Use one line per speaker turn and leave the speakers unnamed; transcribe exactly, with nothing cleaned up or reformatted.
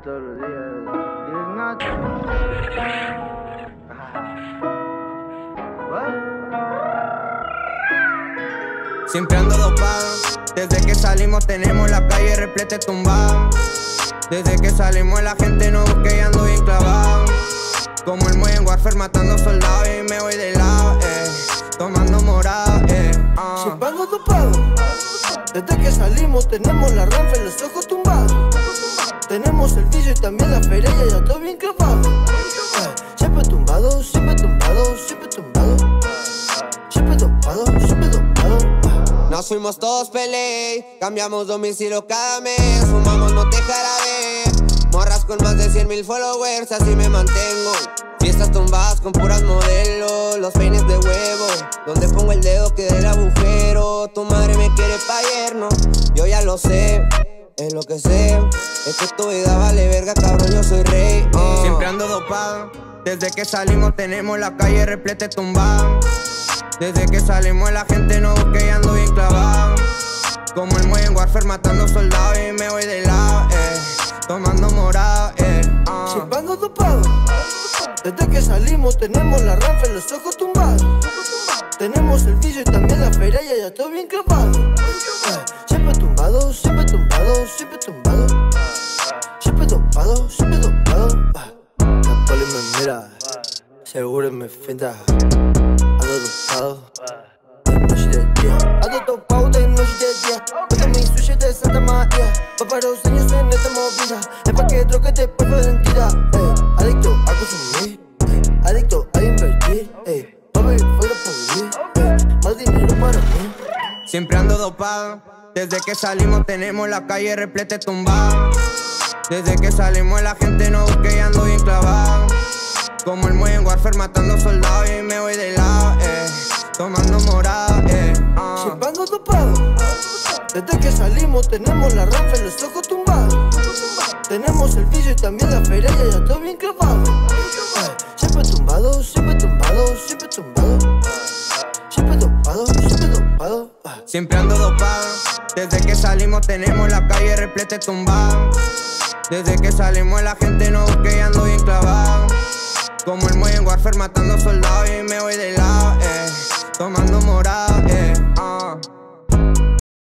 todos los días. Dile nada.
Siempre ando dopado. Desde que salimos tenemos la calle repleta tumbada. Desde que salimos la gente no busca y ando bien clavado. Como el Modern Warfare matando soldados y me voy de lado, eh. Tomando morado, eh. Uh.
Siempre ando dopado. Desde que salimos tenemos la ranfa y los ojos tumbados. Tenemos el vicio y también la feria, ya todo bien clavado. eh. Siempre tumbado, siempre tumbado, siempre tumbado. Siempre dopado, siempre dopado.
Nos fuimos todos pelea, cambiamos domicilio cada mes. Fumamos no te jarabe, morras con más de cien mil followers, así me mantengo. Fiestas tumbadas con puras modelos, los peines de huevo, donde pongo el dedo queda el agujero. Tu madre me quiere pa' yerno, yo ya lo sé. Es lo que sé, es que tu vida vale verga, cabrón, yo soy rey. uh. Siempre ando dopado, desde que salimos tenemos la calle repleta tumbada. Desde que salimos la gente no busca y ando bien clavado. Como el Modern Warfare matando soldados y me voy de lado, eh. Tomando morado, eh. uh.
Siempre ando dopado. Desde que salimos tenemos la ranfa y los ojos tumbados. Tenemos el vicio y también la feria, ya todo bien clavado. eh. Siempre tumbado, siempre tumbado, siempre tumbado. Siempre dopado, siempre dopado. La poli me mira, seguro me finta. Ando dopado, de noche y de día. Ando dopado de noche y de día. Porque mi sushi de Santa María. Va para los años en esta movida. Es pa' que drogue te vuelva identidad. eh. Adicto a consumir, eh. Adicto a invertir, eh. Pa' vivir fuera por vivir, eh. Más dinero para mí.
Siempre ando dopado. Desde que salimos tenemos la calle repleta tumbada. Desde que salimos la gente no busca y ando bien clavado. Como el Modern Warfare matando soldados y me voy de lado, eh. Tomando morado, eh. uh.
Siempre ando dopado. Desde que salimos tenemos la ranfa y los ojos tumbados. Tenemos el vicio y también la feria, ya todo bien clavado. eh. Siempre tumbado, siempre tumbado, siempre tumbado. Siempre dopado, siempre dopado. eh.
Siempre ando dopado. Desde que salimos tenemos la calle repleta tumbada. Desde que salimos la gente no busca y ando bien clavado. Como el Modern Warfare matando soldados y me voy de lado, eh. Tomando morado, eh.